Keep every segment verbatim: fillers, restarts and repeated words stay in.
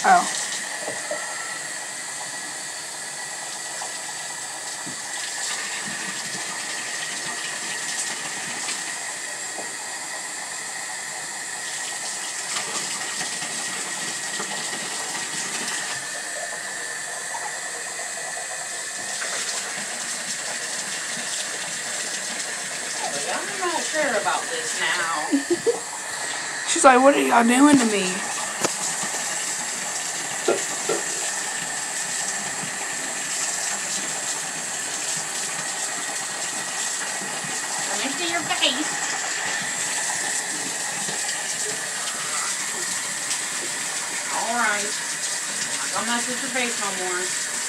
Oh. I'm not sure about this now. She's like, what are y'all doing to me? Let me see your face. Alright. I'm not gonna mess with your face no more.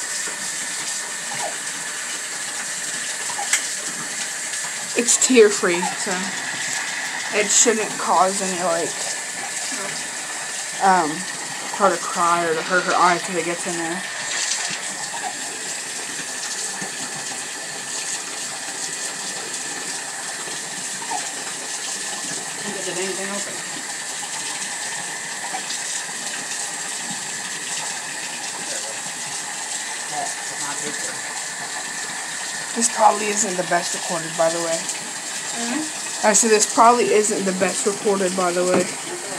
It's tear free, so it shouldn't cause any, like, um, her to cry or to hurt her eyes if it gets in there. Is it anything open? This probably isn't the best recorded, by the way. Mm-hmm. I said this probably isn't the best recorded, by the way.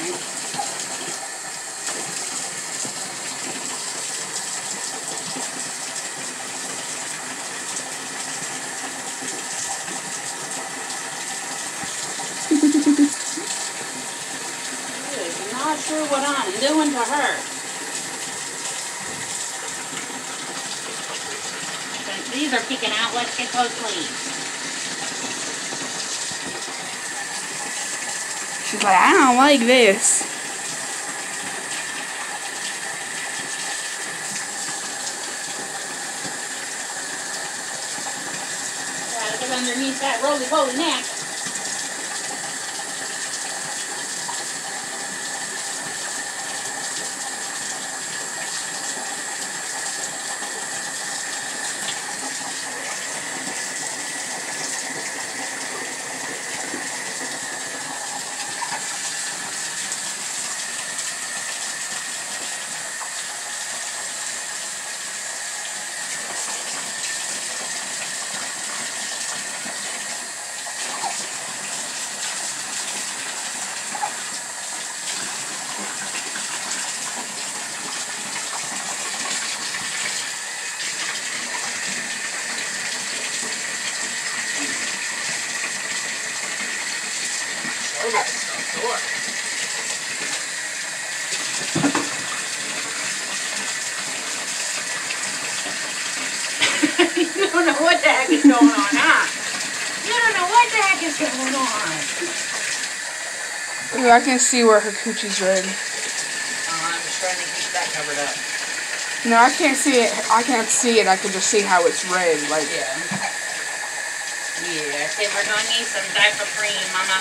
I'm not sure what I'm doing to her. Since these are kicking out, let's get those please. She's like, I don't like this. Gotta get underneath that roly-poly neck. You don't know what the heck is going on, huh? You don't know what the heck is going on. Ooh, I can see where her coochie's red. Oh, I'm just trying to keep that covered up. No, I can't see it. I can't see it. I can just see how it's red. Like, yeah. Yeah, okay, we're gonna need some diaper cream, Mama.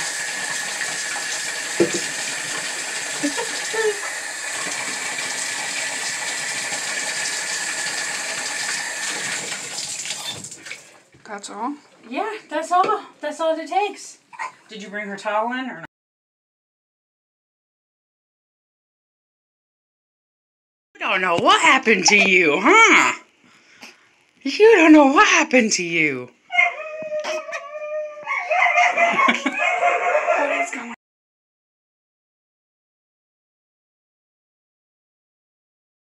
That's all? Yeah, that's all. That's all it takes. Did you bring her towel in or not? You don't know what happened to you, huh? You don't know what happened to you.